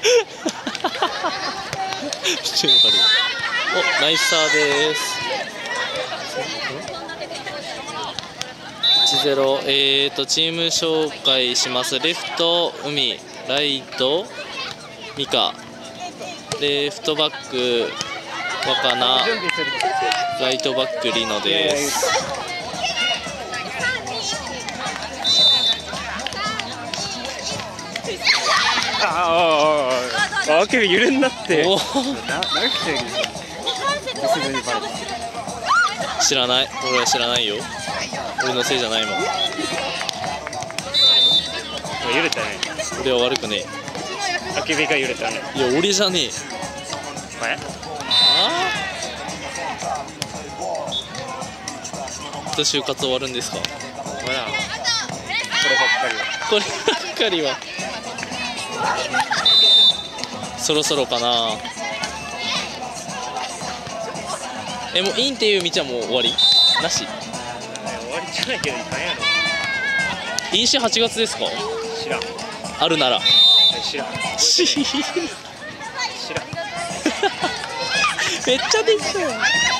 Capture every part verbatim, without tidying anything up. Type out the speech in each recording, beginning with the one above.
お、ナイスサーです。いちゼロ。えーとチーム紹介します。レフト海、ライトミカ、レフトバック若菜、ライトバックリノです。 ああ、あけび揺れになって。おお。 知らない。俺は知らないよ。俺のせいじゃないもん。 揺れたね。 俺は悪くねえ。 あけびが揺れたね。 いや、俺じゃねえ。 ああ。就活終わるんですか。 まだ。こればっかりは。 こればっかりは。そろそろかな。え、もうインっていう道はもう終わりなし。 終わりじゃないけどいかんやろ。 飲酒はちがつですか。 知らん。 あるなら知らん。 知らん。めっちゃでしょ。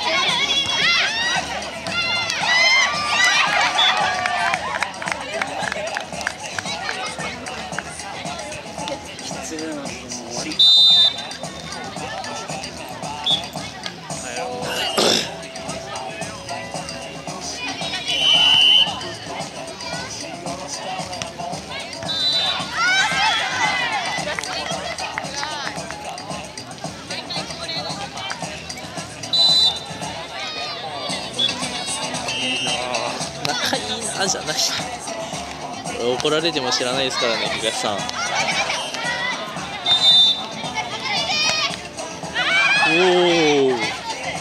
仲いいなじゃない。怒られても知らないですからね、東さん。おお。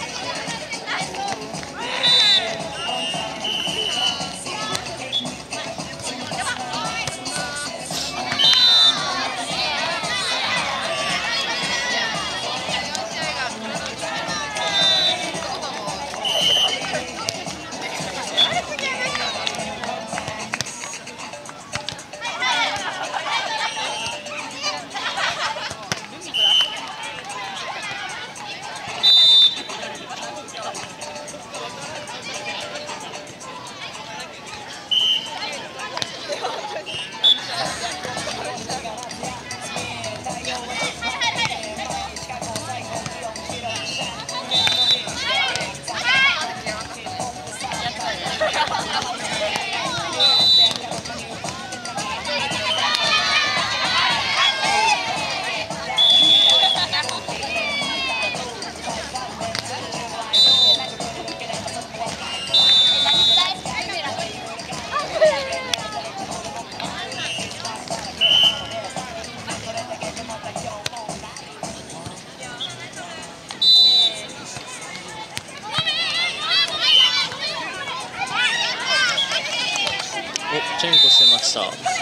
お、チェンコしてました。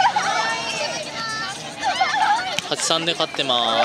はちたいさんで勝ってます。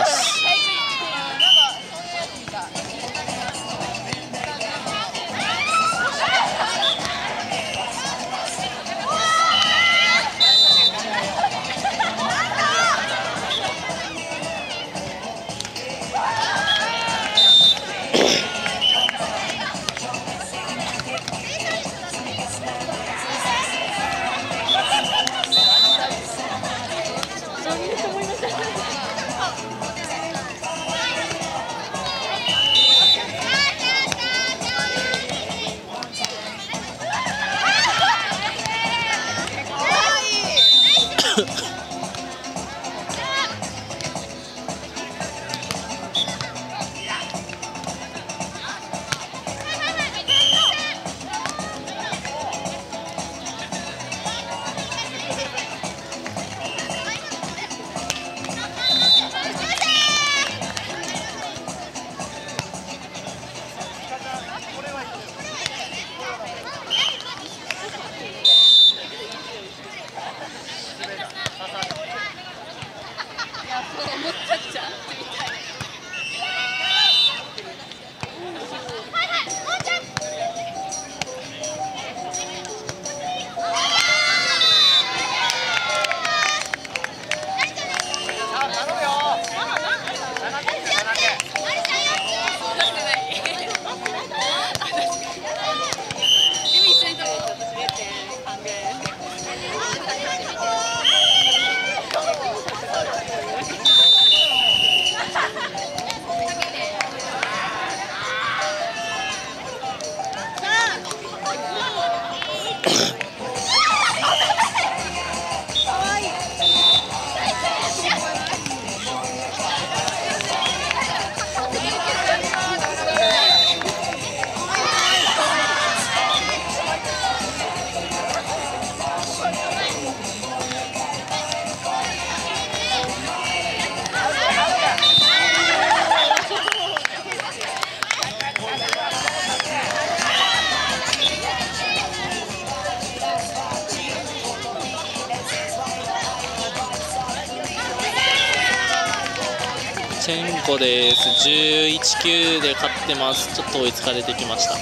チェンコです。じゅういちきゅうで勝ってます。ちょっと追いつかれてきました。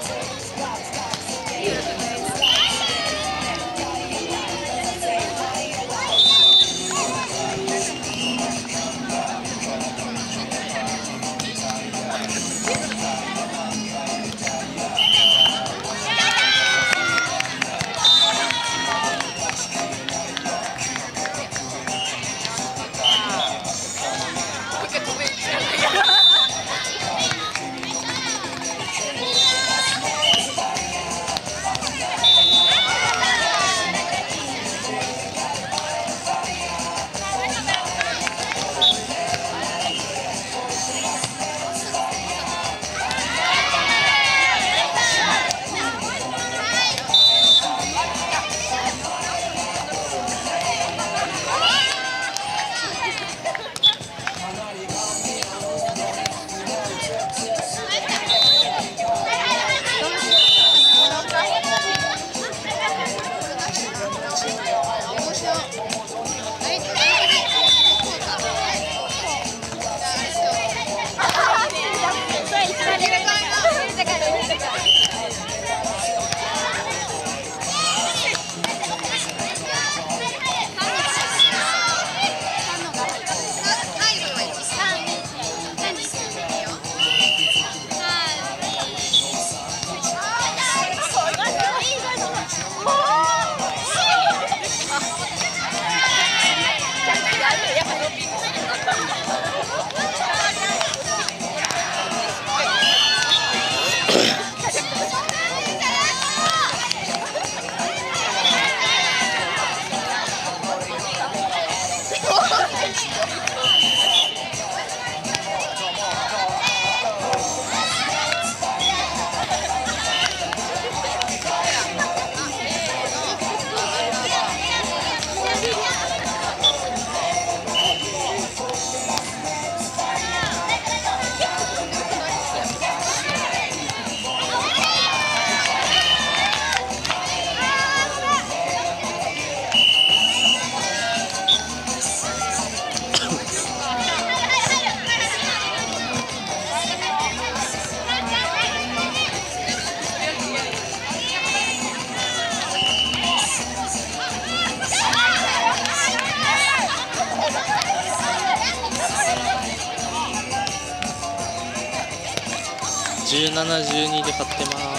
じゅうなな、じゅうにで勝ってます。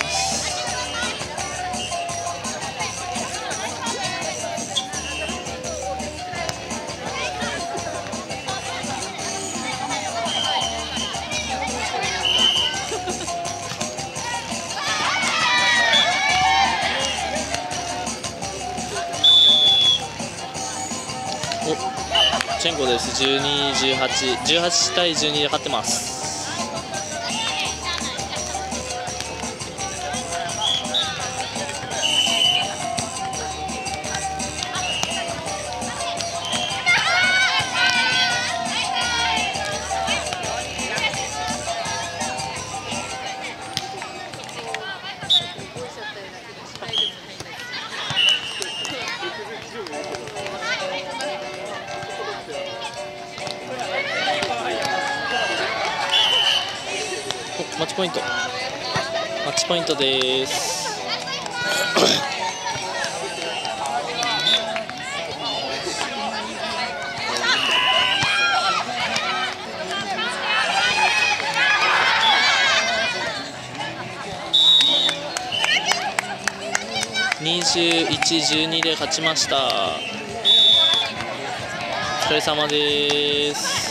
お、チェンコです。じゅうに、じゅうはち、じゅうはちたいじゅうにで勝ってます。マッチポイント、マッチポイントです。にじゅういち、じゅうにで勝ちました。お疲れ様です。